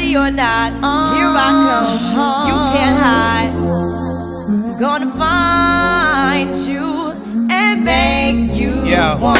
ready or not, here I come, you can't hide. I'm gonna find you and make you want